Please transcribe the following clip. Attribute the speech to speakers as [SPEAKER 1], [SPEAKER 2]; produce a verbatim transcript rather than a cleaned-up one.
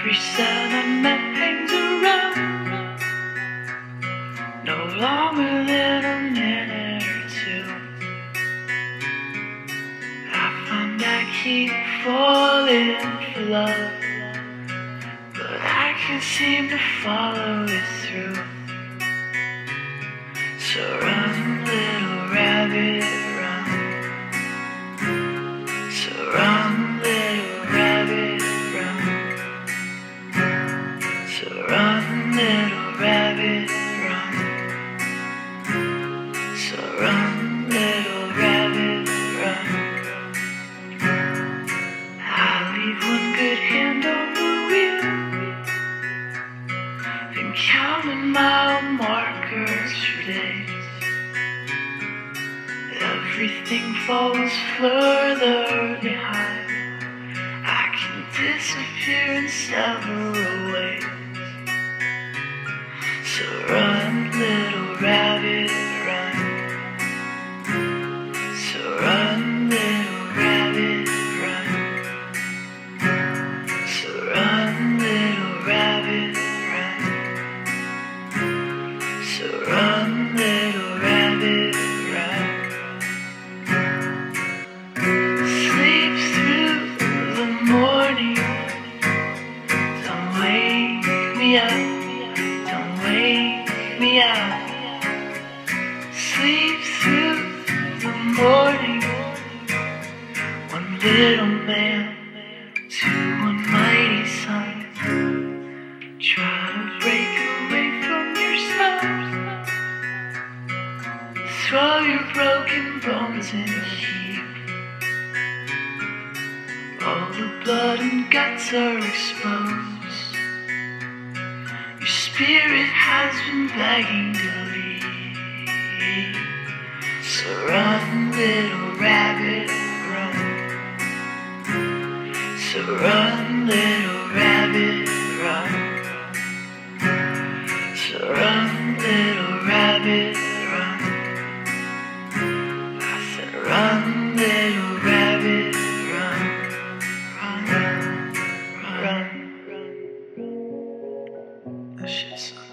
[SPEAKER 1] Every sound I met hangs around, no longer than a minute or two. I find I keep falling for love, but I can't seem to follow it through. So run, little rabbit, run. So run, little rabbit, run. So run, little rabbit, run. So run, little rabbit, run. I leave one good hand on the wheel, been counting mile markers for days. Everything falls further behind. I can disappear in several ways. So run, little rabbit, run. So run, little rabbit, run. So run, little rabbit, run. So run, little rabbit, run. Sleep through the morning. Don't wake me up. Don't wake me up. Sleep through the morning. One little man to one mighty son. Try to break away from your slums. Throw your broken bones in a heap. All the blood and guts are exposed. Your spirit has been begging to leave. So run, little rabbit, run. So run, little rabbit, run. So run, little rabbit, run. I said run, little rabbit, run. Run, run, run, run. That shit sucks.